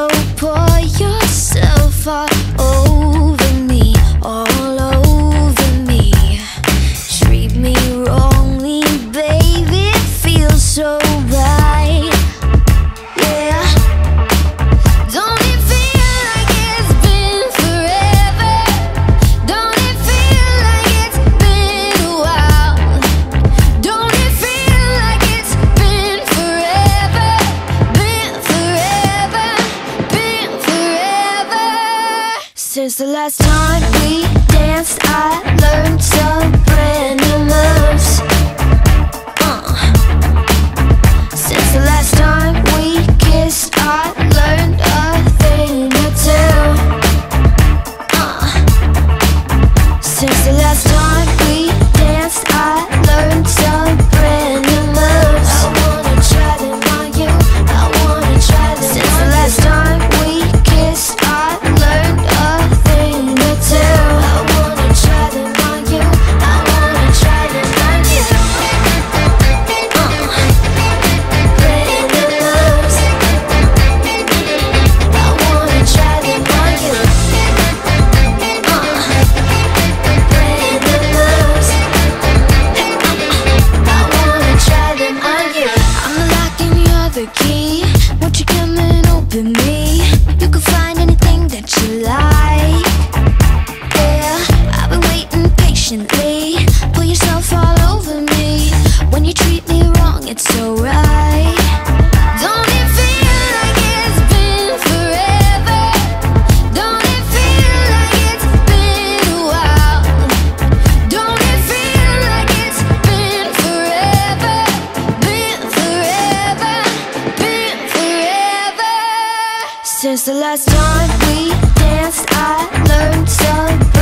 So pour yourself all over me, all over me. Treat me wrongly, baby, it feels so right. Yeah. Don't it feel like it's been forever? Don't it feel like it's been a while? Don't it feel like it's been forever? Been forever, been forever. Since the last time we danced, I learned some brand new moves. Since the last time we kissed, I learned a thing or two. Since the last time we danced, I learned some brand new moves. I wanna try them on you, I wanna try them. Since the last time we kissed, I learned a thing or two. I wanna try them on you, I wanna try them on you. Brand new moves. I wanna try them on you. Brand new moves. I wanna try them on you. I'm the lock and you're the key. Won't you come and open me? You can find anything that you like. Yeah, I've been waiting patiently. Pull yourself all over me. When you treat me wrong, it's so right. Don't it feel like it's been forever? Don't it feel like it's been a while? Don't it feel like it's been forever? Been forever, been forever. Since the last time we danced, I learned some